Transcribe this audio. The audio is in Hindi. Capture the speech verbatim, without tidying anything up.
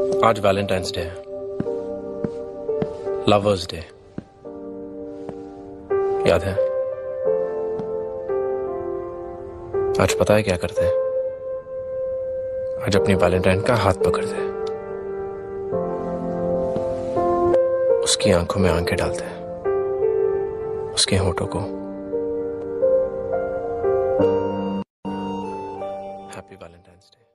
आज वैलेंटाइंस डे है, लवर्स डे, याद है? आज पता है क्या करते हैं? आज अपनी वैलेंटाइन का हाथ पकड़ते हैं, उसकी आंखों में आंखें डालते हैं, उसके होठों को। Happy Valentine's day.